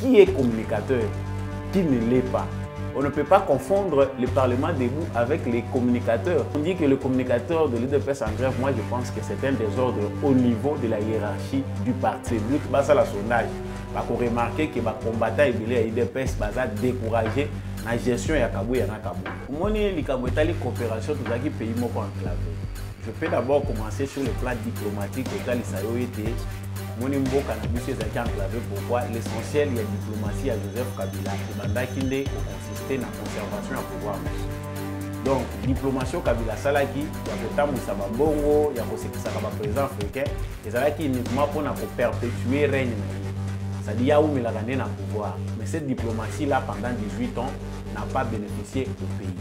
Qui est communicateur? Qui ne l'est pas? On ne peut pas confondre le Parlement debout avec les communicateurs. On dit que le communicateur de l'UDPS en grève, moi je pense que c'est un désordre au niveau de la hiérarchie du parti. But, ça la sondage. On remarque que les combattants de l'UDPS sont découragés dans la gestion de Kabou et Nakabou. Moi, les coopérations de les pays enclavés. Je peux d'abord commencer sur le plan diplomatique. Mon mboka na biso ezaki enclavé. Pourquoi? L'essentiel il y a diplomatie à Joseph Kabila ebandaki nde consisté na conservation ya pouvoir. Donc diplomatie Kabila salaki ya kotambwisa babongo ya kosekisaka ba président africain ezalaki uniquement pour perpétuer règne na ye. C'est-à-dire ya umelaka nde na pouvoir. Mais cette diplomatie là pendant 18 ans n'a pas bénéficié au pays.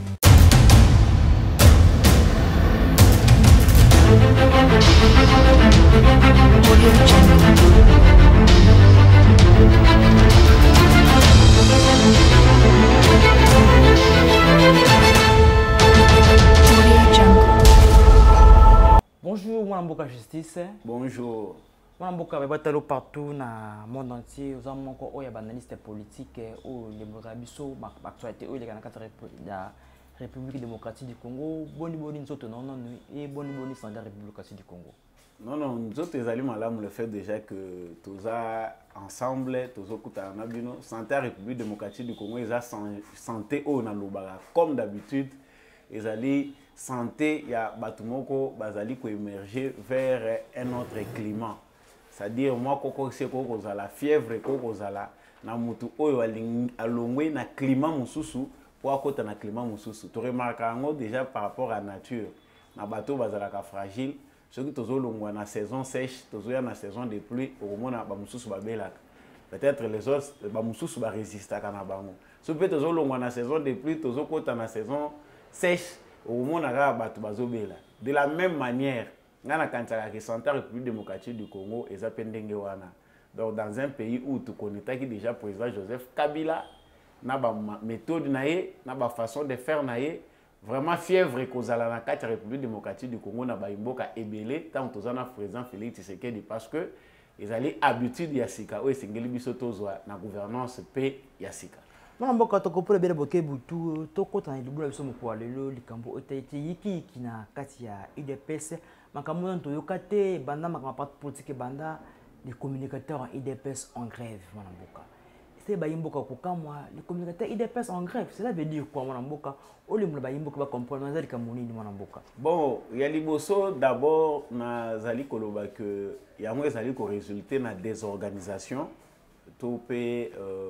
Bonjour, moi Mboka Justice. Bonjour. Moi Mboka Bebatalo partout dans le monde entier. Nous avons encore des analystes politiques ou les Morabiso, l'actualité ou les la République démocratique du Congo. Boni nous autres non et boni sans la République démocratique du Congo. Non, nous autres, les aliments là, le fait déjà que tous ensemble, tous au santé République démocratique du Congo, ils ont santé au Nalobara. Comme d'habitude, ils allaient santé, il y a Batumoko, Bazali qui émerger vers un autre climat. C'est-à-dire, moi, quand c'est la fièvre, quand na mutu oyo alongwe na climat mususu, pour côté na climat mususu. Tu remarques déjà par rapport à la nature, na bateau bazalaka fragile. Ceux qui sont dans la saison sèche, dans la saison de pluie, peut-être les autres vont résister à la saison. Ceux qui sont dans la saison de pluie, dans la saison sèche, de la même manière, dans la République démocratique du Congo, donc dans un pays où tu connais déjà président Joseph Kabila, na ba méthode naé, na ba façon de faire naé. Vraiment fièvre que la République démocratique du Congo na baimboka ebele tant que le président Félix Tshisekedi parce que ils allaient habitude yasika ou singeli biso tozwa na gouvernance pe yasika. Moi mboka to kopole bele boke butu to kota na libula biso moko lelo likambo etaiti yiki kina kati ya UDPS makambo nto yokate banda makambo parti politique banda les communicateurs en UDPS en grève moi mboka. C'est Bayimboka Kokamwa, les communicateurs IDPS en grève. Cela veut dire quoi, mon Mboka? Ou les Bayimboka va comprendre, Nazali Kamouni, mon Mboka. Bon, il y a l'Iboso d'abord, Nazali Koloba, que il y a moins Nazali qui résulté dans désorganisation, topé,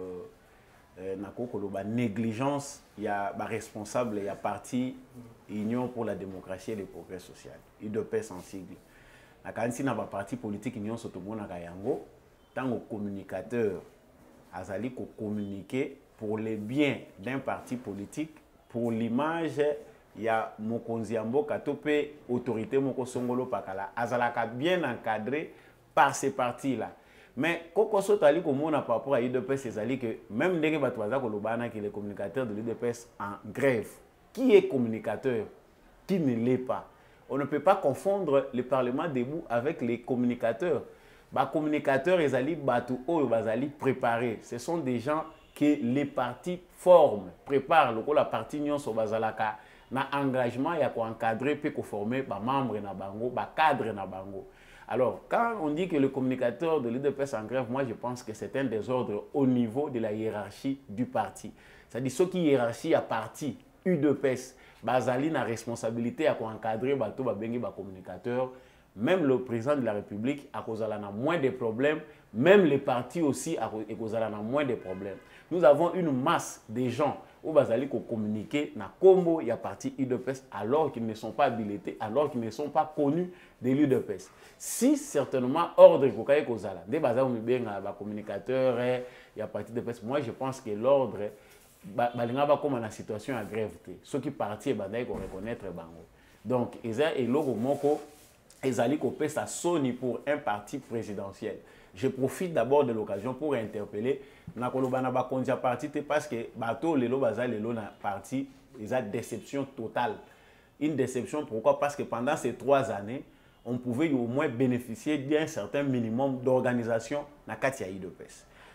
Nako Koloba, négligence, il y a responsable, il y a parti Union pour la démocratie et le progrès social, IDPS en sigle. La Kansi n'a pas parti politique Union Sotomo Nakayango, tant que communicateur. Azali ko communiquer pour le bien d'un parti politique, pour l'image, il y a Mokonzi Mboka topé autorité Moko Songolo Pakala. Azalaka bien encadré par ces partis-là. Mais Koko Sotali comme on a par rapport à l'UDPS, c'est que même dès que Batouaza Kolobana qui est le communicateur de l'UDPS en grève, qui est communicateur, qui ne l'est pas. On ne peut pas confondre le Parlement debout avec les communicateurs. Les communicateurs, ils allaient préparer. Ce sont des gens que les partis forment, préparent. La partie Nyon Sobazalaka, na engagement, il y a encadrer, puis former les membres na bango, les cadres na bango. Alors, quand on dit que le communicateur de l'UDPS en grève, moi je pense que c'est un désordre au niveau de la hiérarchie du parti. C'est-à-dire ceux qui hiérarchie à parti UDPS, bazali na responsabilité à encadrer les communicateurs. Même le président de la République a moins de problèmes, même les partis aussi a moins de problèmes. Nous avons une masse de gens où bazali ko communiquer na combo il y a parti UDPS alors qu'ils ne sont pas habilités, alors qu'ils ne sont pas connus de l'UDPS. Si certainement ordre kokaye kozala, des bazali bien ba communicateur il y a parti UDPS, moi je pense que l'ordre balinga ba comme la situation à grève ceux qui parti bazali ko reconnaître bango. Donc eza eloko moko Ezali Kopé sa soni pour un parti présidentiel. Je profite d'abord de l'occasion pour interpeller Nakolobana Bakondia parti parce que Bato Lelo Baza Lelo na parti, ils ont déception totale. Une déception pourquoi? Parce que pendant ces 3 années, on pouvait au moins bénéficier d'un certain minimum d'organisation na Katia IDPS.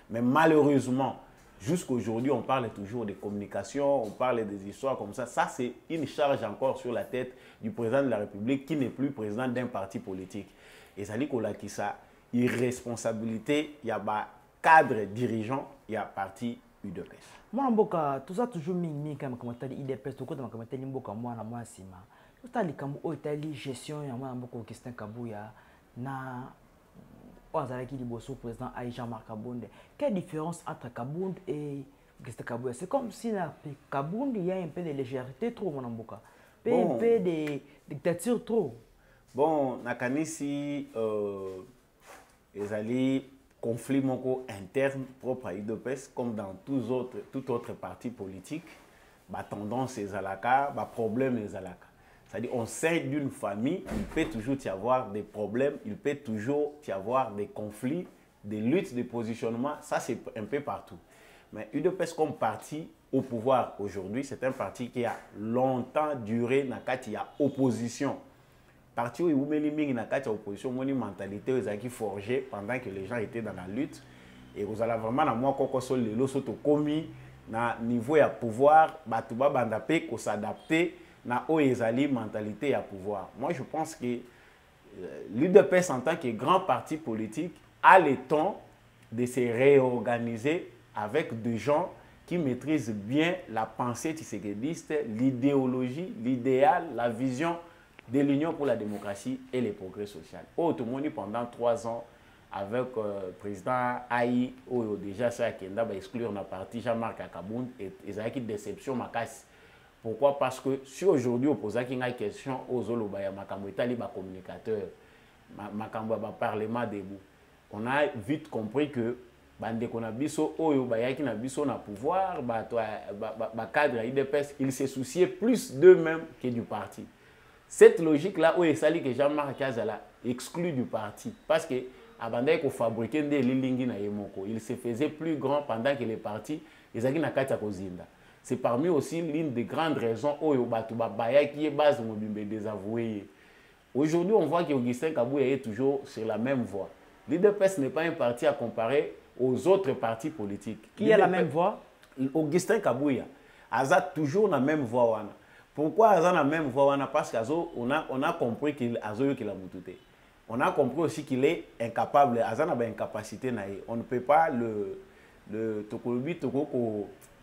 Mais malheureusement, jusqu'à aujourd'hui, on parle toujours de communication, on parle des histoires comme ça. Ça, c'est une charge encore sur la tête du président de la République qui n'est plus président d'un parti politique. Et ça dit qu'on a qui ça, irresponsabilité, il y a un cadre dirigeant, il y a parti UDPS. Moi, mboka, tout ça toujours mis comme commentaire IDPS, tout comme commentaire mboka moi na moi sima. Tout ça les kambo Italie gestion ya moi mboka Augustin Kabuya na Ozalaki liboso président Jean-Marc Kabonde. Quelle différence entre Kabonde et Augustin Kabuya? C'est comme si na Kabonde il y a un peu de légèreté trop mon mboka. Un peu de dictature trop. Bon, nakanisi ezali conflit moko interne propre à UDPS comme dans tout autre parti politique, bah tendance ezalaka, bah problème ezalaka. C'est-à-dire on sait d'une famille, il peut toujours y avoir des problèmes, il peut toujours y avoir des conflits, des luttes, des positionnements, ça c'est un peu partout. Mais UDPS comme parti au pouvoir aujourd'hui, c'est un parti qui a longtemps duré dans il y a opposition. Parti où il y a opposition, une mentalité qui forgée pendant que les gens étaient dans la lutte. Et vous allez vraiment dans moi les lots commis na niveau de pouvoir, batuba bandapé ko s'adapter na oezali mentalité à pouvoir. Moi je pense que l'UDPS en tant que grand parti politique a le temps de se réorganiser avec des gens qui maîtrisent bien la pensée tshisekedi, l'idéologie, l'idéal, la vision de l'Union pour la démocratie et le progrès social. Tout le monde pendant 3 ans avec le président Aïe, déjà ça a exclure la partie Jean-Marc Akaboun et il y a une déception. Pourquoi? Parce que si aujourd'hui on pose une question aux Olobaya, les communicateurs, le Parlement debout, on a vite compris que pouvoir, cadre IDPS, ils se souciaient plus d'eux-mêmes que du parti. Cette logique-là, où il que Jean-Marc Azala exclu du parti. Parce que avant qu'il fabriquait des lignes, il se faisait plus grand pendant que les partis, ils avaient une. C'est parmi aussi l'une des grandes raisons où qui est base de désavoué. Aujourd'hui, on voit qu'Augustin Kabuya est toujours sur la même voie. L'IDPS n'est pas un parti à comparer aux autres partis politiques. Qui a la même voie? Augustin Kabuya a toujours la même voie. Pourquoi il a la même voie? Parce qu'on a compris qu'il a moutouté. On a compris aussi qu'il est incapable, il a une incapacité. On ne peut pas le tokolobi toko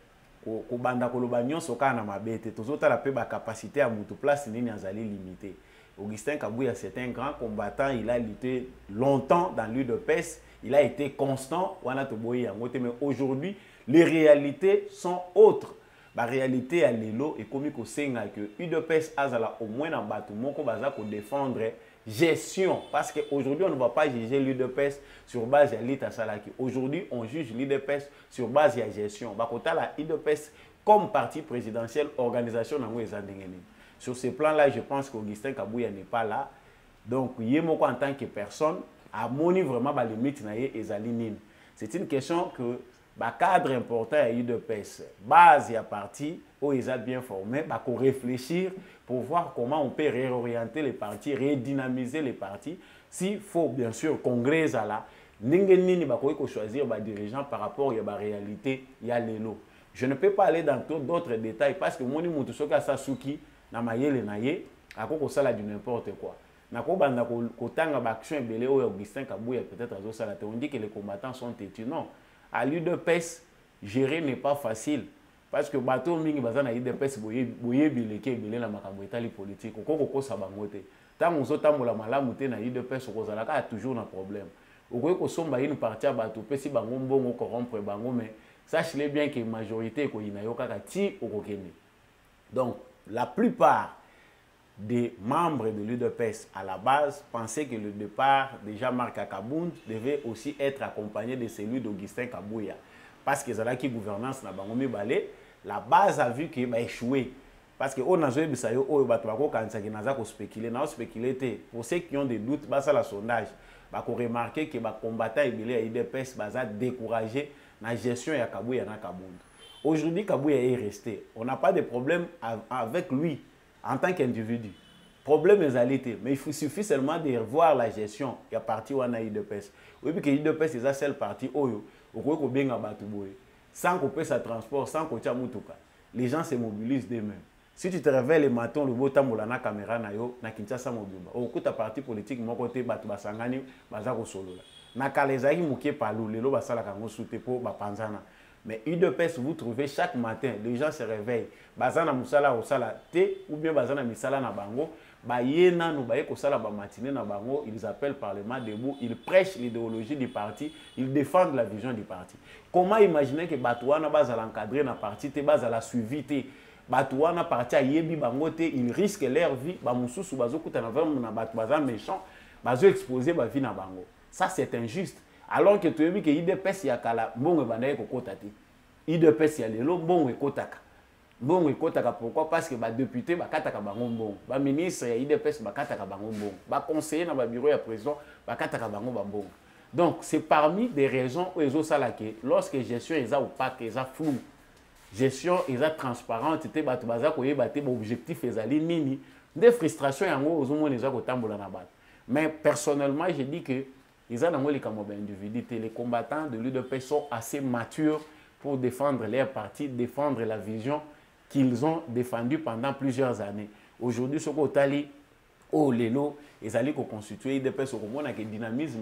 ko banda kolobanyon soka na mabete. Toujours la capacité à moutou place ni azali limité. Augustin Kabuya c'est un grand combattant, il a lutté longtemps dans l'UDPS, il a été constant. Mais aujourd'hui, les réalités sont autres. La réalité à l'élo et comme que UDPS a au moins un bâtiment qu'on défendre gestion. Parce qu'aujourd'hui, on ne va pas juger l'UDPS sur base de l'État Salaki. Aujourd'hui, on juge l'UDPS sur base de la gestion. La UDPS comme parti présidentiel, organisation dans les sur ce plan-là, je pense qu'Augustin Kabuya n'est pas là. Donc, en tant que personne, a moni vraiment les limites et les. C'est une question que le cadre important à l'UDPS, base et à parti, où ils sont bien formés, qu'on réfléchir pour voir comment on peut réorienter les partis, redynamiser les partis. S'il faut bien sûr congrès à la, choisir les dirigeants par rapport à la réalité, il y a les lots. Je ne peux pas aller dans d'autres détails parce que mon Moutoussoka Sasuki, na mayele na ye akoko sala du n'importe quoi na ko banda ko tanga ba action belé o Augustin Kabuya peut-être azo sala te on dit que les combattants sont têtus. Non, à l'UDPS gérer n'est pas facile parce que bateau mingi bazana UDPS boye bileke belé na makambo etali politique ko sa bangote tant on zotambola malamu te na UDPS ko zala ka toujours na problème okoy ko somba une partie bateau pesi bango mbongo corrompre bango mais sachez bien que majorité ko inayoka ka ti okokende. Donc la plupart des membres de l'UDPS à la base pensaient que le départ de Jean-Marc Akaboun devait aussi être accompagné de celui d'Augustin Kabuya. Parce que la gouvernance n'a pas balé, la base a vu qu'il a échoué. Parce que on a joué spéculer. Pour ceux qui ont des doutes, ça la sondage, on remarqué que les combattants et l'UDPS sont découragés dans la gestion de Kabuya et Kaboun. Aujourd'hui, Kabuya est resté. On n'a pas de problème avec lui en tant qu'individu. Problème est alité. Mais il suffit seulement de revoir la gestion. Il y a parti où on a UDPS. Oui, puis que UDPS est la seule partie où okoki kobenga bato boye sans kopesa transport, sans kotia mutuka. Les gens se mobilisent d'eux-mêmes. Si tu te réveilles le matin, le beau temps la caméra na yo na Kinshasa mobimba. Okuta parti politique mon côté bato basangani bazako solola. Na kalezaki mukie palou lelo basala kango soute po bapanzana. Mais UDPS, vous trouvez chaque matin, les gens se réveillent. Bazana musala au sala te ou bien bazana misala na bango. Bayena no baye ko sala ba matinée na bango, ils appellent Parlement debout, ils prêchent l'idéologie du parti, ils défendent la vision du parti. Comment imaginer que Batouana bazala encadrer na parti te bazala suivi te Batouana parti a yebi bango te, ils risquent leur vie, ba mususu bazo kuta na vraiment na batu bazan méchant, bazo exposer ba vie na bango. Ça c'est injuste. Alors que tu as vu que IDPS ya kala bongo bandaye ko kota te. IDPS ya lelo bongo ekotaka. Bongo ekotaka pourquoi? Parce que ba député ba kataka bango bongo. Ba ministre ya IDPS ba kataka bango bongo. Ba conseiller na ba bureau ya président ba kataka bango bongo. Donc c'est parmi des raisons où ezo sala que lorsque gestion eza opaque, eza flou. Gestion eza transparente te bato baza koyeba te ba objectif ezali nini. Des frustrations yango ozomona eza kotambola na bato. Mais personnellement, je dis que les les combattants de l'UDP sont assez matures pour défendre leur parti, défendre la vision qu'ils ont défendue pendant plusieurs années. Aujourd'hui, ce qu'on a dit, oh lelo, ils allaient constituer l'UDP, ce qu'on a que dynamisme,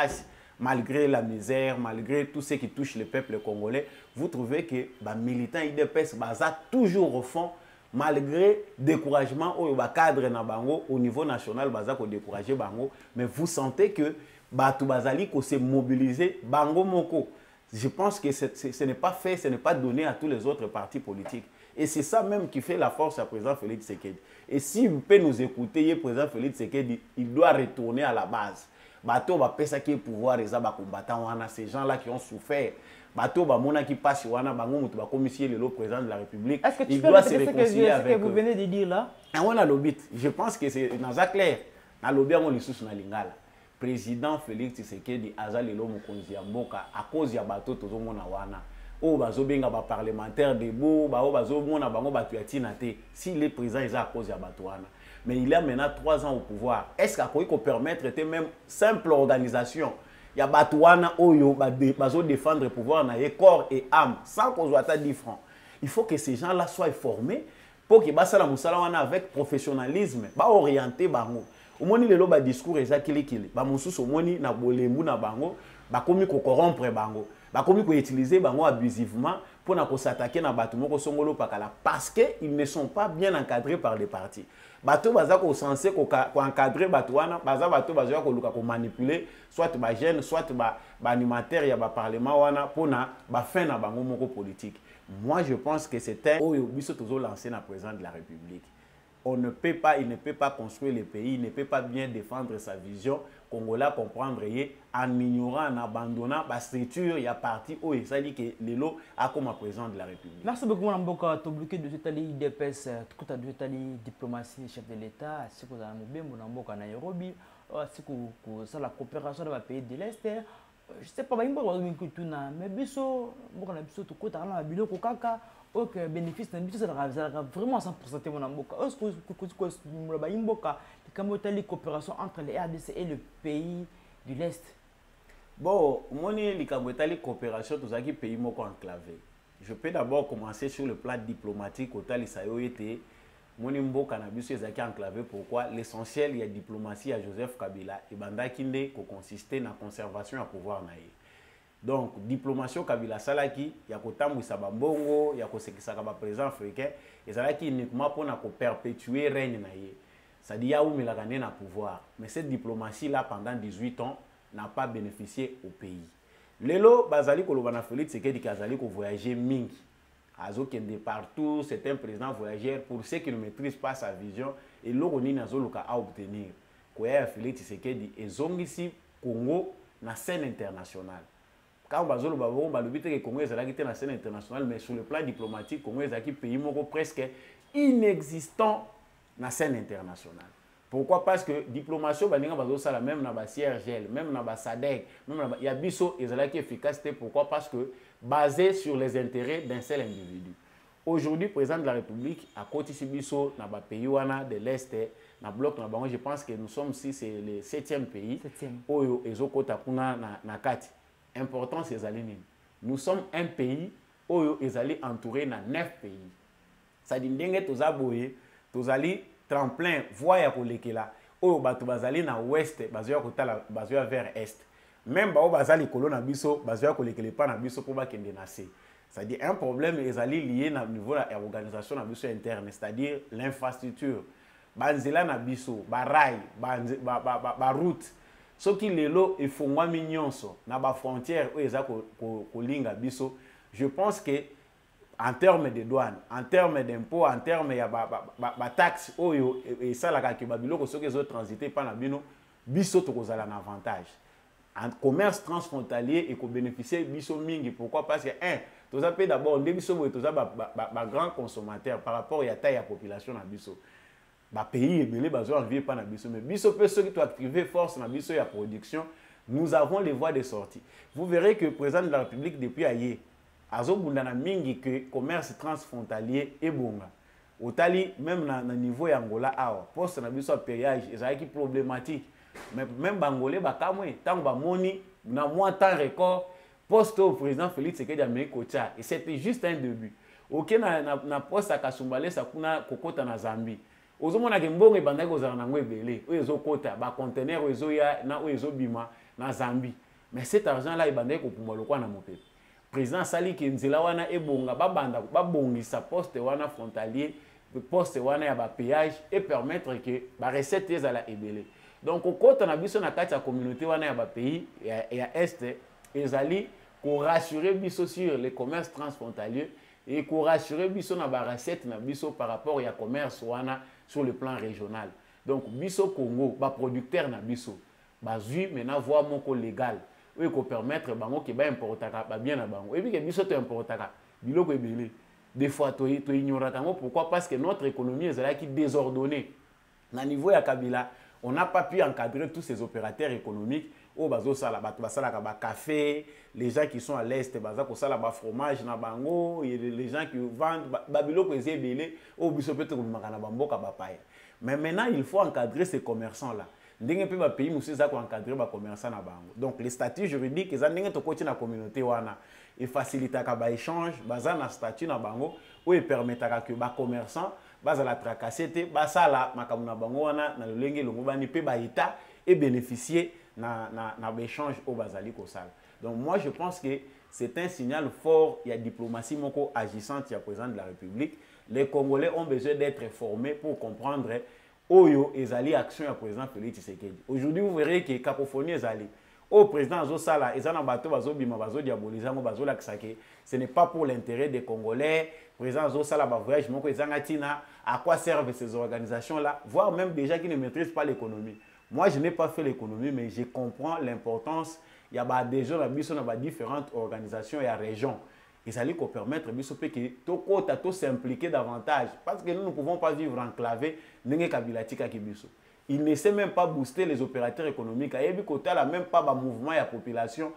malgré la misère, malgré tout ce qui touche le peuple congolais, vous trouvez que les militants UDP basent toujours au fond, malgré découragement au cadre na bango au niveau national baza ko décourager bango, mais vous sentez que Batu Bazali ko se mobiliser bango moko. Je pense que ce n'est pas fait, ce n'est pas donné à tous les autres partis politiques. Et c'est ça même qui fait la force à président Félix Tshisekedi. Et si vous pouvez nous écouter, le président Félix Tshisekedi, il doit retourner à la base. Bato va pesa qui pouvoir les combattants, ces gens-là qui ont souffert. Bato ba mona qui passe wana bango mutu ba commissaire le président de la République. Est-ce que tu il peux doit se répéter réconcilier ce que vous venez de dire là? On a l'obit. Je pense que c'est dans ça clair. Na lobby on les sous na lingala. Président Félix Tshisekedi azalelo mokonzi ya mboka à cause ya bato tozomona wana. O bazobenga ba parlementaire debout, ba o bazomona bango batu ya tina te. Si le président est à cause ya bato wana. Mais il a maintenant 3 ans au pouvoir. Est-ce qu'il peut permettre même simple organisation? Il y a Batouana Oyo, bazo défendre le pouvoir na corps et âme, sans qu'on soit à 10 francs. Il faut que ces gens-là soient formés pour que basala musala wana avec professionnalisme, ba orienté bango. Au moins le loba discours ezakili ba mususu moni na bolembu na bango, ba komi ko corrompre bango, ba komi ko utiliser bango abusivement pour na ko s'attaquer na batu moko songolo pakala parce que ils ne sont pas bien encadrés par les partis. Bato baza ko censé ko encadrer bato wana, bato baza ko luka ko manipuler soit ba jeune soit ba animateur ya ba parlement wana pona ba fin na bango moko politique. Moi je pense que c'était oyo biso tozo lancer na président de la République. On ne peut pas, il ne peut pas construire le pays, il ne peut pas bien défendre sa vision congolais comprendre en ignorant, en abandonnant la structure, il y a parti où il s'est dit que Lelo a comme président de la République. Merci beaucoup, Mboka. Tu as bloqué de cette IDPS, tu as de cette diplomatie, chef de l'État, si vous avez bien Mboka Nairobi, si vous avez la coopération dans les pays de l'Est. Je ne sais pas, mais biso, Mboka na biso, tu as la bilo kokaka. Ok, bénéfice na biso ça vraiment 100% mon mboka. Est-ce que la mboka la coopération entre les RDC et le pays de l'Est? Bon, moni la coopération tous les pays moko enclavé. Je peux d'abord commencer sur le plan diplomatique au tali sayo été moni mboka na biso ezaki enclavé. Pourquoi? L'essentiel il y a diplomatie à Joseph Kabila et banda kinde ko consister na conservation à pouvoir na ye. Donc, diplomatie Kabila Salaki, il y a Kotamouissa Bambongo, il y a Kosekisaka président africain, et ça qui uniquement pour perpétuer le règne. C'est-à-dire qu'il y a un pouvoir. Mais cette diplomatie-là, pendant 18 ans, n'a pas bénéficié au pays. Lelo, Bazali Kolobana Félix, c'est qu'il a voyagé Ming. Azo qui est partout, c'est un président voyageur. Pour ceux qui ne maîtrisent pas sa vision, et l'Oroni n'a pas à obtenir. Koya Félix, c'est qu'il dit, et ici Congo, na scène internationale. Quand on a le but que le Congo est dans la scène internationale, mais sur le plan diplomatique, le Congo est un pays presque inexistant dans la scène internationale. Pourquoi? Parce que la diplomatie, même dans la CRGL, même dans la SADC, il y a biso efficacité. Pourquoi? Parce que basé sur les intérêts d'un seul individu. Aujourd'hui, le président de la République, à côté de biso, dans le pays de l'Est, dans le bloc, je pense que nous sommes ici, c'est le 7e pays. 7e. Où ils ont côté na kati. importance ezali nini. Nous sommes un pays où ezali entouré na 9 pays. Ça dit ndenge toza boye, tozali tremplin voie ya kolekela oyo bato bazali na ouest bazoya kotala bazoya vers est. Même ba o bazali kolo na biso bazoya kolekele pa na biso po bakende na se. C'est-à-dire un problème ezali lié na niveau ya organisation na biso interne, c'est-à-dire l'infrastructure. Banzela na biso, ba rail, ba route. Ce qui lelo efongwami nyonso na ba frontière oyo eza kolinga biso. Je pense que en termes de douane, en termes d'impôts, en termes de taxes, et ça, la kakibabilo, que ceux qui ont transité par la bino, biso to kozala un avantage. En commerce transfrontalier et qu'on bénéficie biso mingi. Pourquoi? Parce que, tous les pays d'abord, des biso, tous les grands consommateurs par rapport à la taille de la population na biso. Les pays, ils ont envie pas na biso. Mais biso, ceux qui ont activé force na biso et la production, nous avons les voies de sortie. Vous verrez que le président de la République, depuis hier, azobundana mingi que commerce transfrontalier et bonga. Otali même na niveau ya Angola awa poste na biso péage ezaki problématique. Mais même bangolais bakamwe tant ba moni na moins temps record poste au président Félix Tshisekedi Amerika kocha et c'était juste un début. OK na poste akasumbale sakuna kokota na Zambie. Ozomona ke mbongo ebandaki kozala nango ebele oyo ezokota ba conteneur oyo ezoya na oyo ezobima na Zambie. Mais cet argent là ebandaki kopumba lokwa na mopepe. Président Sali ki nzela wana ebonga babongisa poste wana frontalier poste wana ya ba péage et permettre que ba recette ezala ebele. Donc okota na biso na kati ya communauté wana ya ba pays ya est ezali ko rassurer biso sur les commerces transfrontaliers et ko rassurer biso na ba recette na biso par rapport ya commerce wana sur le plan régional. Donc biso Congo ba producteur na biso bazui maintenant voie moko légal oui, qu'on permettre bango qui ba importaka ba bien na bango et puis que biso to importaka biloko ebele des fois to ignorant tango. Pourquoi? Parce que notre économie est là qui désordonnée na niveau ya Kabila. On n'a pas pu encadrer tous ces opérateurs économiques au bazo sala bato basala ka ba café, les gens qui sont à l'est baza ko sala ba fromage na bango, et les gens qui vendent ba biloko ezebele au biso peut ko makana bamboka ba paye. Mais maintenant il faut encadrer ces commerçants là. Ndenge pe ba pays musu za ko encadrer ba commerçants na bango. Donc les statuts juridiques eza ndenge to koti na communauté wana et facilitaka ba échange baza na statut na bango ou et permetaka que ba commerçants baza la tracasser basala makamu na bango wana na lolenge longo bani pe ba état et bénéficier na échange au bazali ko sala. Donc moi je pense que c'est un signal fort, il y a diplomatie moko agissante, il y a président de la République. Les Congolais ont besoin d'être formés pour comprendre Oyo ezali action ya président Félix Tshisekedi. Aujourd'hui vous verrez que cacophonie ezali. Au président Azosala, ezana bato bazobima bazo diaboliser ngo bazo laksake. Ce n'est pas pour l'intérêt des Congolais. Président Azosala ba voyage moko ezanga tina à quoi servent ces organisations là, voire même des gens qui ne maîtrisent pas l'économie. Moi je n'ai pas fait l'économie mais je comprends l'importance. Il y a des gens là biso na ba différentes organisations et à régions. Et ça lui permettre de s'impliquer davantage. Parce que nous ne pouvons pas vivre enclavés. Il ne sait même pas booster les opérateurs économiques. Il ne même pas de mouvement de la population.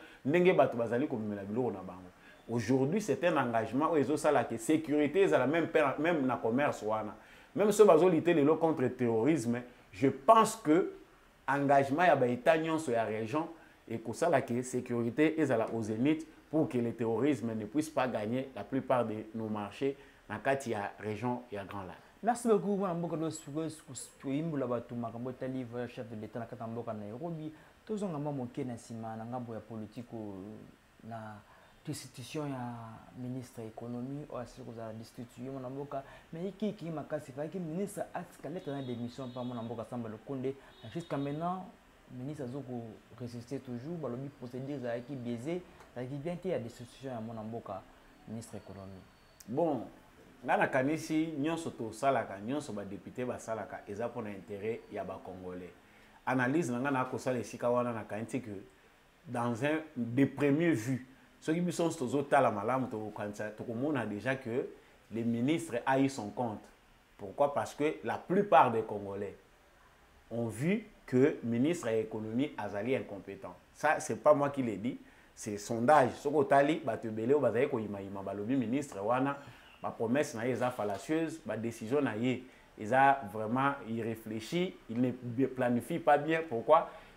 Aujourd'hui, c'est un engagement où la sécurité est même dans le commerce. Même si on lutter contre le terrorisme, je pense que l'engagement est dans la région et que la sécurité est au zénith pour que le terrorisme ne puisse pas gagner la plupart de nos marchés dans la région et à Grand Lac. Merci beaucoup. Chef de l'État na Nairobi. Tous on a manqué na sima na ngambo ya politique na institution ya ministre économie ou asiko za destituer mon mboka mais qui makasi fa ki ministre atika lettre na démission par mon mboka Samba Lukonde jusqu'à maintenant ministre azoko résister toujours balobi procédure za ki biaisé qui vient à destitution ya mon mboka ministre économie. Bon ngana kanisi nyonso to salaka nyonso ba député ba salaka eza pour intérêt ya ba congolais. Analyse ngana ko sala esika wana na kanti que dans un des premiers vues ceux qui sont tozo tala malamu to kanza to komona déjà que les ministres a eu son compte. Pourquoi? Parce que la plupart des Congolais ont vu que le ministre de l'économie azali incompétent. Ça c'est pas moi qui l'ai dit, c'est sondage. Soko tali batebele o bazali ko ima balobi ministre wana ma promesse na eza fallacieuse, ma décision na ye eza vraiment irréfléchi, il ne planifie pas bien. Pourquoi?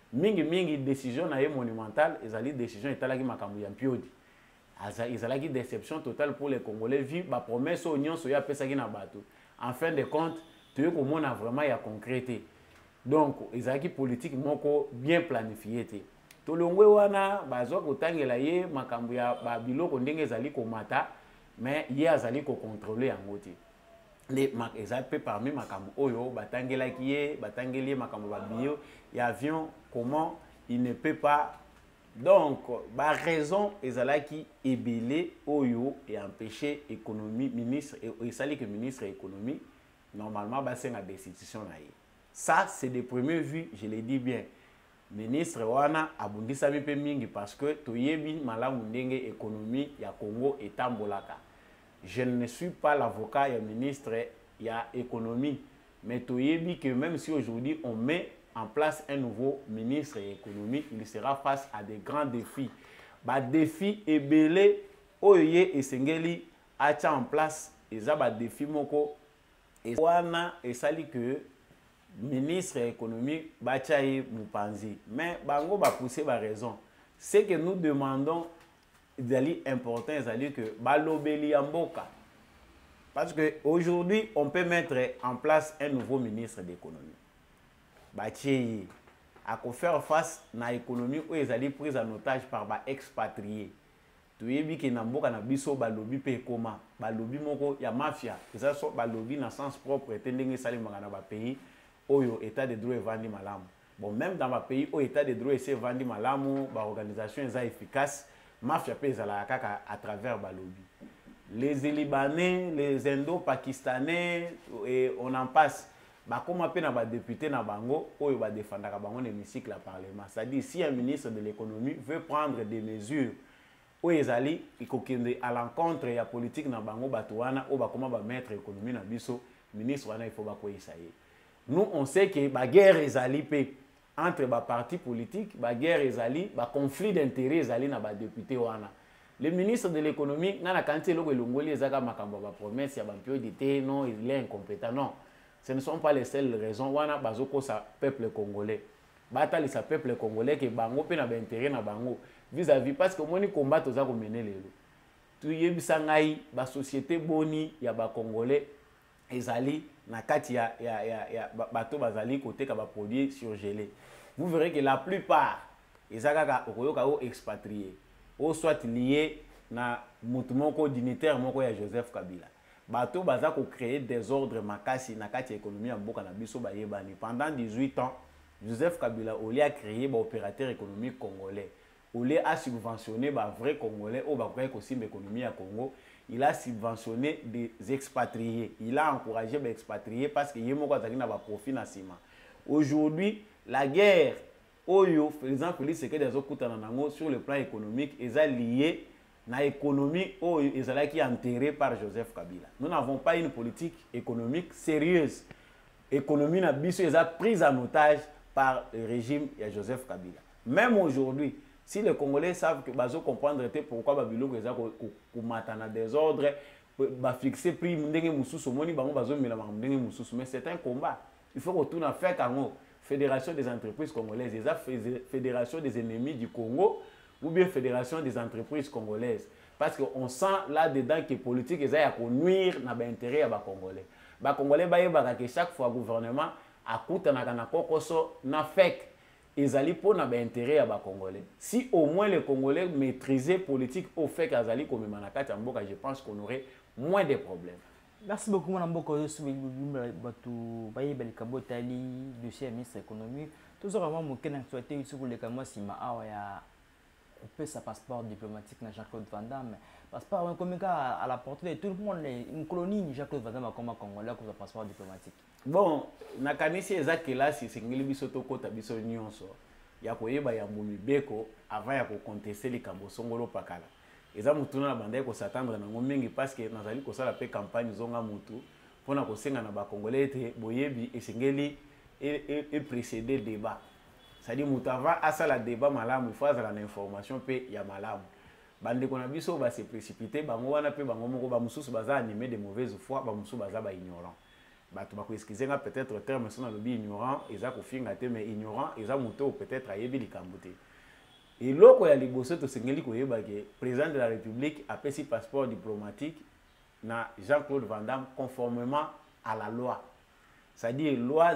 mingi décision na ye monumentale ezali décision etalaki makambo ya mpiodi ezalaki déception totale pour les Congolais vu ba promesse au nyonso ya pesaki na bato en fin de compte tu komona vraiment ya concrété donc ezalaki politique moko bien planifié te tolongwe wana bazwa kotangela ye makambo ya ba biloko ndenge ezali komata mais ye azali ko contrôler yango te les ezali parmi makambo oyo batangelaki ye batangeli ye makambo ba bio ya avion comment il ne peut pas. Donc, la raison est ebele oyo et empêcher économie ministre et ça que ministre de l'économie normalement c'est une destitution na ye. Ça c'est de première vue, je le dis bien. Ministre wana abundisa pe mingi parce que toyebi malamu ndenge économie ya Congo etambolaka. Je ne suis pas l'avocat ya ministre ya économie, mais toyebi que même si aujourd'hui on met en place un nouveau ministre de l'économie, il sera face à des grands défis. Ba défi ebele oye esengeli acha en place eza ba défi moko wana esali que ministre de l'économie bachaye mupanzi. Mais bango ba pousser ba raison. Ce que nous demandons ezali important ezali que balobeli amboka. Parce que aujourd'hui on peut mettre en place un nouveau ministre de l'économie. Bacheye à faire face à l'économie où ils allaient prise en otage par ba expatriés. Tu es bien que n'amboka na biso balobi pe koma balobi moko ya mafia. Ça soit balobi na sens propre tendenge sali mangana ba pays oyo état de droit vandi malamu. Bon même dans ma pays au état de droit c'est vandi malamu ba organisation eza efficace mafia pe ezala kaka à travers balobi. Les Libanais, les Indo-Pakistanais et on en passe. Bah, comme on a des députés na bango, ou il va défendre bango l'hémicycle à parlement. C'est-à-dire si un ministre de l'économie veut prendre des mesures où ils allaient à l'encontre de la politique na bango batouana ou bah comment va mettre l'économie na biso ministre wana il faut ba quoi essayer. Nous on sait que la guerre est allée entre ba partis politiques, la guerre est allée, ba conflit d'intérêts est allé na ba député wana. Le ministre de l'économie na kanti loko elongoli ezaka makambo ba promesse ya ba piodité non il est incompétent non. Ce ne sont pas les seules raisons. Wana bazoko sa peuple congolais. Batali sa peuple congolais que bango pe na intérêt na bango vis-à-vis parce que moni combat toza ko mener lelo. Tu yebisa ngai ba société boni ya ba congolais ezali na kati ya bato bazali côté ka ba produits surgelés. Vous verrez que la plupart ezaka okoyoka o expatriés ou soit liés na mutu moko dignitaire moko ya Joseph Kabila. Bato baza ko créer des ordres makasi na kati économie ya mboka na biso ba yebani. Pendant 18 ans, Joseph Kabila Oli a créé ba opérateur économique congolais. Oli a subventionné ba vrai congolais au ba ko simba économie ya Congo. Il a subventionné des expatriés. Il a encouragé les expatriés parce que yemo ko zaki na ba profit na sima. Aujourd'hui, la guerre oyo président Félix Tshisekedi azokutana nango sur le plan économique est lié na économie où ils allaient enterrés par Joseph Kabila. Nous n'avons pas une politique économique sérieuse. L'économie na biso est prise en otage par le régime de Joseph Kabila. Même aujourd'hui, si les Congolais savent que bazo comprendre pourquoi Babilo est ko matana des ordres, ba fixer prix ndenge mususu moni bango bazo mela ndenge mususu mais c'est un combat. Il faut retourner à faire kango Fédération des entreprises congolaises, Fédération des ennemis du Congo. Ou bien Fédération des entreprises congolaises. Parce qu'on sent là-dedans que les politiques ont nuire à l'intérêt des Congolais. Les Congolais, que chaque fois le gouvernement a coûté na fait ils allaient pour l'intérêt des Congolais. Si au moins les Congolais maîtrisaient la politique au fait qu'ils allaient comme Manakati en Boka, je pense qu'on aurait moins de problèmes. Merci beaucoup, Mme Boko. Je suis dossier ministre de l'économie. Tout ça, vraiment, je suis souhaité sur le Cameroun, si on peut sa passeport diplomatique na Jean-Claude Van Damme. Passeport comme à la portée de tout le monde, une colonie Jean-Claude Van Damme comme Congolais pour sa passeport diplomatique. Bon, na kanisi ezaki là si singeli biso to kota biso nyonso. Ya koyeba ya mumi beko avant ya ko contester les kambo songolo pakala. Eza mutuna na banda ko s'attendre na ngomingi parce que nazali ko sala pe campagne zonga mutu pona ko senga na ba Congolais te boyebi esengeli et précéder débat. C'est-à-dire mutava asala débat malamu il faut avoir l'information pe ya malamu. Bande kona biso ba se précipiter bango wana pe bango moko ba mususu baza animé de mauvaise foi ba mususu baza ba ignorant. bato bakoexcuse nga peut-être terme so na lobi ignorant eza kofinga te mais ignorant eza moto peut-être ayebi likambo te eloko ya liboso tosengeli koyeba ke président de la République apesi passeport diplomatique na Jean-Claude Van Damme conformément à la loi, c'est-à-dire loi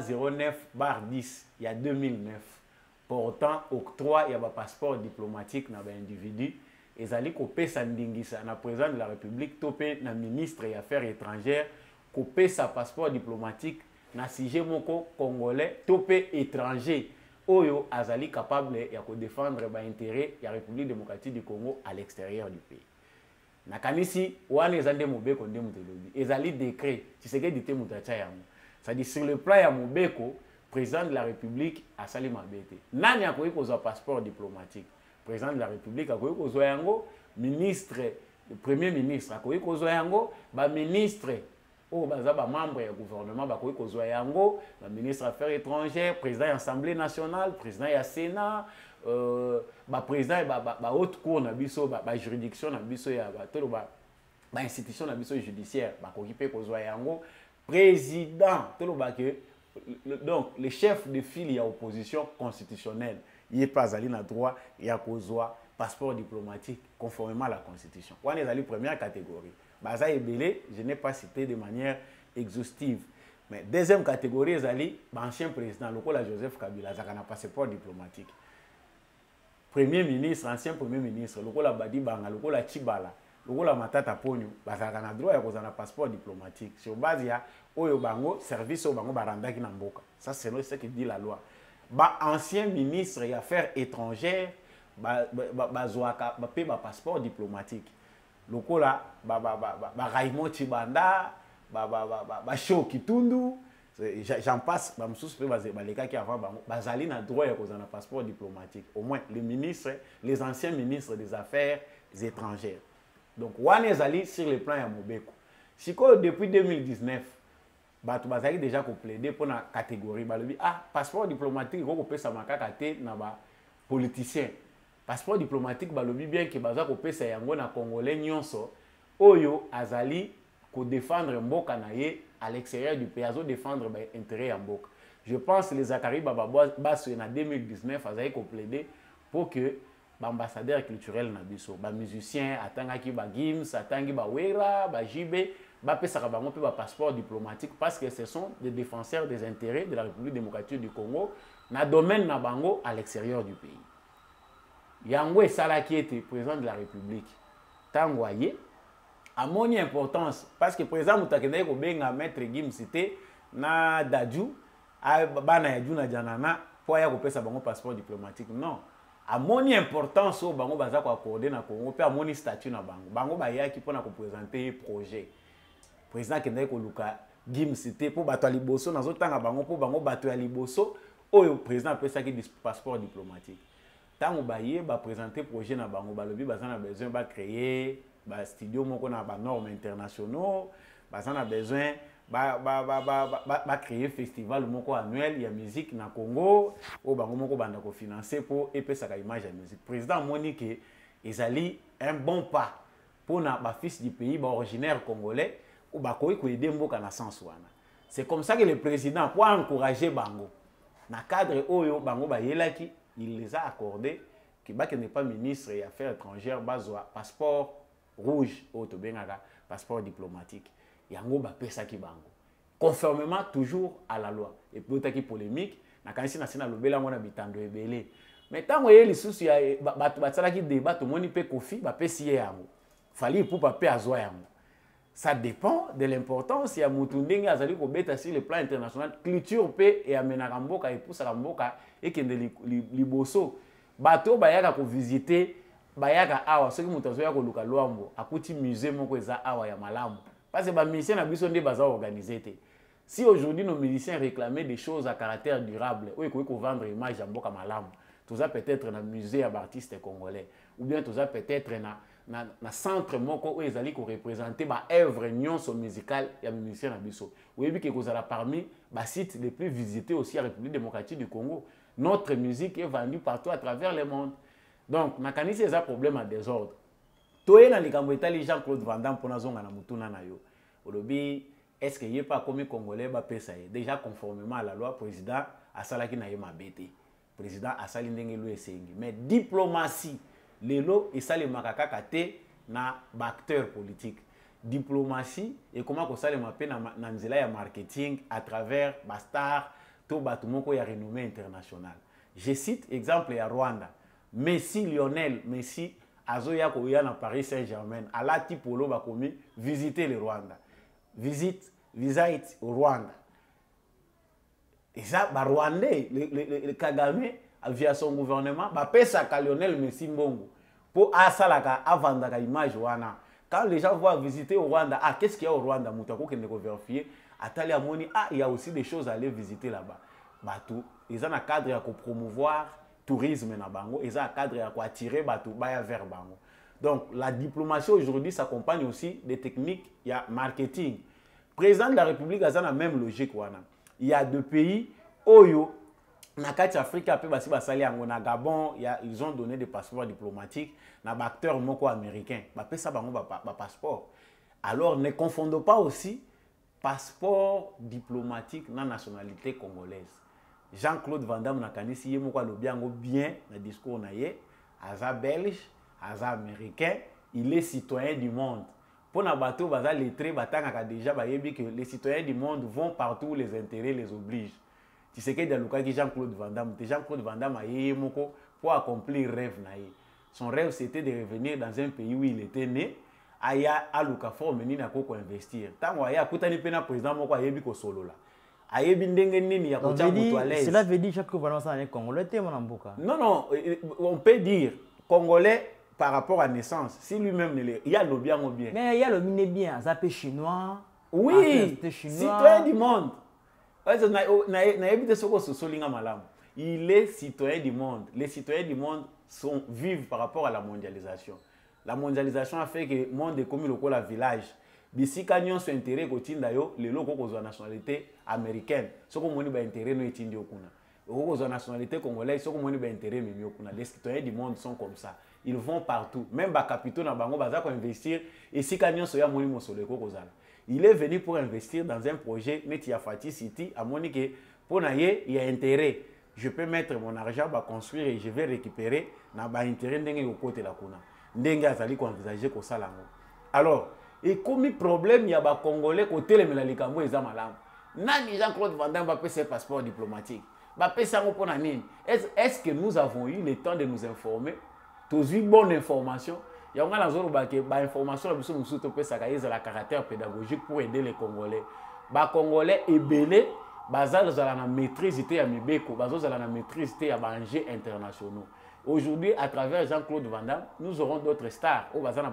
09/10 il y a 2009 portant octroi ya ba passeport diplomatique na ba individu ezali kopesa ndingisa na président de la République topé na ministre des Affaires étrangères kopesa passeport diplomatique na sujet moko congolais topé étranger oyo azali capable ya ko défendre ba intérêt ya République démocratique du Congo à l'extérieur du pays. Nakanisi wana ezande mobeko nde mutelobi ezali décret Tshisekedi te mutacha yango. C'est-à-dire sur le plan ya mobeko président de la République asali mabete. Nani akoki kozwa passeport diplomatique? Président de la République akoki kozwa yango, ministre, premier ministre akoki kozwa yango, ba ministre o baza ba membre ya gouvernement bakoki kozwa yango, ba ministre affaires étrangères, président de l'Assemblée nationale, président ya Sénat, ba président ba haute cour na biso ba juridiction na biso ya ba institution na biso judiciaire bakoki pe kozwa yango, président toloba ke donc le chef de file ya opposition constitutionnelle il est pas allé na droit ya kozwa passeport diplomatique conformément à la constitution. Wana ezali première catégorie. Baza ebele, je n'ai pas cité de manière exhaustive. Mais deuxième catégorie ezali ancien président lokola Joseph Kabila zaka na passeport diplomatique. Premier ministre, ancien premier ministre lokola Badi Banga, lokola Chibala, lokola Matata Ponyo, bazaka na droit ya kozwa na passeport diplomatique. Sur base ya oyo bango service oyo bango barandaki na mboka. Ça c'est ce que dit la loi. Ba ancien ministre des Affaires étrangères bazwaka ba pe ba passeport diplomatique. Lokola Raymond Chibanda, Show Kitundu, j'en passe, qui avant bazali na droit ya kozana passeport diplomatique. Au moins les ministres, les anciens ministres des Affaires étrangères. Donc wana ezali sur le plan ya mobeko. Siko depuis 2019 bato bazali déjà ko plaider pour na catégorie balobi passeport diplomatique ko pesa makaka te na ba politicien. Passeport diplomatique balobi bien que baza ko pesa yango na congolais nyonso oyo azali ko défendre mboka na ye à l'extérieur du pays, azo défendre ba intérêt ya mboka. Je pense les Zakari Baba Basso en 2019 azali ko plaider pour que ambassadeur culturel na biso, ba musicien atangaki ba Gims, atangi ba Wera, ba JB, ba pesaka bango pe ba passeport diplomatique parce que ce sont des défenseurs des intérêts de la République démocratique du Congo na domaine na bango à l'extérieur du pays. Yango esala qui était président de la République. Tango aye amoni importance parce que président mutakende ko benga maître Gims cité na Dadju bana ya juna janana po ya ko pesa bango passeport diplomatique. Non. Amoni importance au bango baza ko accorder na Congo pe amoni statut na bango. Bango ba yaki pona ko présenter projet. Président kende ko luka Gims cité po bato liboso nazo tanga bango po bango bato ya liboso oyo président pesa ki passeport diplomatique. Tango baye ba présenter projet na bango balobi bazana besoin ba créer ba studio moko na ba normes internationaux, bazana besoin ba créer festival moko annuel ya musique na Congo o bango moko banda ko financer pour epesa ka image ya musique. Président Monique ezali un bon pas pour na ba fils du pays ba originaire congolais ou ba ko aider mboka na sens wana. C'est comme ça que le président pour encourager bango na cadre oyo bango ba yelaki il les a accordés que Bak n'est pas ministre des Affaires étrangères bazwa passeport rouge au Tobengaka passeport diplomatique. Yango ba pesa ki bango. Conformément toujours à la loi. Et puis otaki polémique na kanisi na sina lobela ngona bitando ebele. Mais tango ye lisusu ya bato batsala ki débat to moni pe kofi ba pesi yango. Fali pour pa pe azwa yango. Ça dépend de l'importance ya mutu ndenge azali ko beta sur le plan international culture pe et amenaka mboka et poussa mboka et kende liboso bato bayaka ko visiter bayaka awa soki mutu azoya ko luka lwambo akuti musée moko eza awa ya malamu parce que ba musiciens na biso nde baza organiser te. Si aujourd'hui nos musiciens réclamaient des choses à caractère durable ou ko vendre image ya mboka malamu toza peut-être na musée ya artistes congolais ou bien toza peut-être na centre moko où ezali ko représenter ba œuvre nyonso musicale ya musicien na biso. Oyebi ke kozala parmi ba sites les plus visités aussi à République démocratique du Congo. Notre musique est vendue partout à travers le monde. Donc nakanisi eza problème à désordre. Toye na likambo etali Jean-Claude Van Damme pona zonga na mutuna na yo. Olobi est-ce qu'il n'y a pas comme Congolais va payer déjà conformément à la loi, président a salaki na yema bête. Président a sali ndenge lo esengi. Mais diplomatie, lelo et ça les makaka kate na acteur politique. Diplomatie et comment que ça les mappe na nzela ya marketing à travers bastar to batumoko ya renommée internationale. Je cite exemple ya Rwanda. Messi Lionel Messi azoya ko ya na Paris Saint-Germain ala tipolo ba komi visiter le Rwanda. Visite au Rwanda. Et ça, bah, Rwandais, le Kagame, via son gouvernement, bah, pesa ka Lionel Messi Mbongo. Pour asalaka avant la image wana. Quand les gens vont visiter au Rwanda, ah, qu'est-ce qu'il y a au Rwanda? Moutako qui ne vérifier. Atali Amoni, ah, il y a aussi des choses à aller visiter là-bas. Bah, tout. Ils ont un cadre à promouvoir tourisme na bango. Ils ont un cadre à attirer bateau baya vers bango. Donc, la diplomatie aujourd'hui s'accompagne aussi des techniques, il y a marketing. Président de la République a la même logique. Il y a deux pays, Oyo, Nakati Afrique, na Gabon, ils ont donné des passeports diplomatiques, na acteurs moko américains, ça passeport. Alors ne confondons pas aussi passeport diplomatique na nationalité congolaise. Jean-Claude Van Damme nakanisi yemoko lobiango bien na discours na ye, aza belge, aza américain, il est citoyen du monde. Pour les bateaux, déjà que les citoyens du monde vont partout où les intérêts les obligent. Tu sais que dans le cas de Jean-Claude Van Damme, Jean-Claude Van Damme a pour accomplir rêve. Son rêve, c'était de revenir dans un pays où il était né. Aya a l'okafor menina koko investir. Tant aya kutani pena président moko ayebi ko solo la. Ayebi ndenge nini ya kocha mutu à l'aise. Cela veut dire chaque fois ça est congolais té mon mboka. Non, on peut dire congolais par rapport à naissance, si lui-même ne l'est, il y a le bien ou bien. Mais il y a le mine bien, ça peut chinois. Oui, citoyen du monde. Il est citoyen du monde. Les citoyens du monde vivent par rapport à la mondialisation. La mondialisation a fait que le monde est comme le village. D'ici quand ils sont intérêts les locaux ont la nationalité américaine. Ce qu'on a intérêt nous est la nationalité congolaise, ce qu'on a intérêt les citoyens du monde sont comme ça. Ils vont partout. Même les capitaux na bango baza ko investir et si kanyon soya moni mosoleko kozala. Il est venu pour investir dans un projet Netia Fati City à Monique pour naie il y a intérêt. Je peux mettre mon argent ba construire et je vais récupérer na ba intérêt ndenge ko côté la kuna. Ndenge azali ko envisager ko sala ngo. Alors, et comme problème il y a ba congolais côté le melalikambo eza malamu. Nani Jean-Claude Van Damme va payer ses passeports diplomatiques. Ba payer ça pour nani. Est-ce que nous avons eu le temps de nous informer? Tous eu bonne information. Il y a une information qui a caractère pédagogique pour aider les Congolais. Les Congolais sont belés, ils ont la maîtrise de Mibeko, ils ont la maîtrise des enjeux internationaux. Aujourd'hui, à travers Jean-Claude Van Damme, nous aurons d'autres stars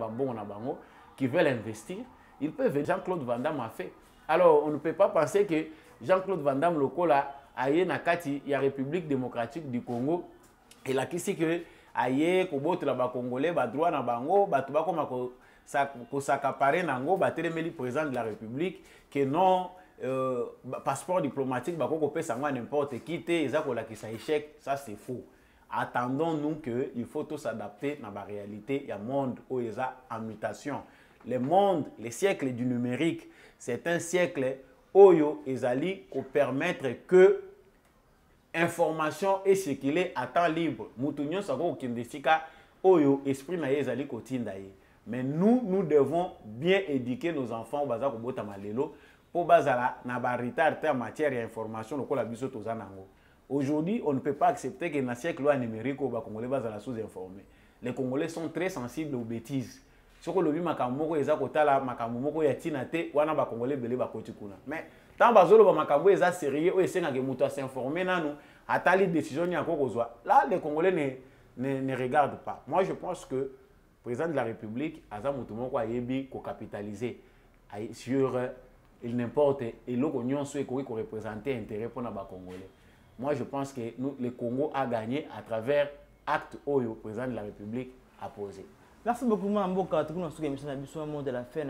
qui veulent investir. Ils peuvent venir. Jean-Claude Van Damme a fait. Alors, on ne peut pas penser que Jean-Claude Van Damme, le il y a République démocratique du Congo, et là, qui c'est que aye ko botela ba congolais ba droit na bango ba tuba ko s'accaparer nango ba telemeli président de la République que non passeport diplomatique ba ko pesa ngo n'importe qui te eza ko la ki sa échec, ça c'est faux. Attendons-nous que il faut tout s'adapter dans la réalité, il y a monde où il y a en mutation. Le monde, les siècles du numérique, c'est un siècle où il y a pour permettre que information est circulée à temps libre. Moutounion sako kindesika oyo esprit na yezali kotinda ye. Mais nous devons bien éduquer nos enfants au bazar ko bota malelo pour bazala na ba retard en matière d'information lokola biso tozanango. Aujourd'hui, on ne peut pas accepter que dans le siècle numérique les Congolais bazala sous-informés. Les Congolais sont très sensibles aux bêtises. Ce que lobi makambo moko eza kotala makambo moko ya tina te wana ba Congolais belé ba koti kuna. Mais tant bazolo ba makambo eza sérieux o esenga ke muto s'informer nanu atali décision ya kokozwa. Là les Congolais ne regardent pas. Moi je pense que le président de la République aza muto moko ayebi ko capitaliser sur n'importe et loko nyonso ko représenter intérêt pour na ba Congolais. Moi je pense que le Congo a gagné à travers acte oyo président de la République a posé. Merci beaucoup, Mboka. De la fin,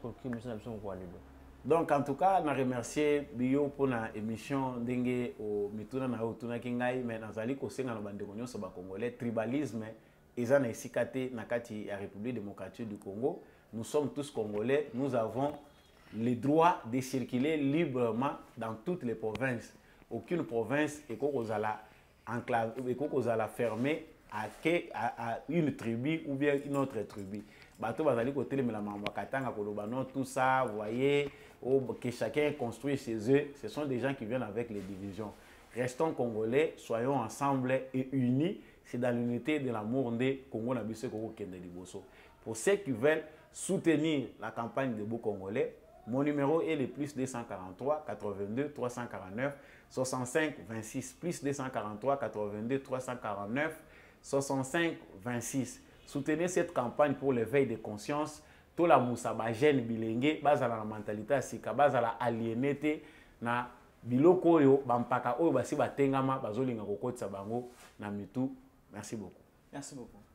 donc, en tout cas, je remercie Bio pour l'émission d'Enge au Mituna na Otuna Kingai, mais dans la Kosenga na bande konyo soba congolais tribalisme eza na esikate na kati ya République démocratique du Congo. Nous sommes tous congolais, nous avons le droit de circuler librement dans toutes les provinces. Aucune province est fermée à une tribu ou bien une autre tribu. Bateau bazali côté mais la Katanga Kolobano, tout ça, vous voyez, que chacun construit chez eux, ce sont des gens qui viennent avec les divisions. Restons congolais, soyons ensemble et unis. C'est dans l'unité de l'amour de Congo Nabisse Congo Kende Liboso. Pour ceux qui veulent soutenir la campagne de Beau Congolais, mon numéro est le plus 243 82 349 65 26 plus 243 82 349 65 26. Soutenez cette campagne pour l'éveil de conscience. Tout la moussaba jeune bilingue, base la mentalité asika, base la aliénité na biloko yo bampaka oyo basi batengama bazolinga kokotisa bango na mitu. Merci beaucoup. Merci beaucoup.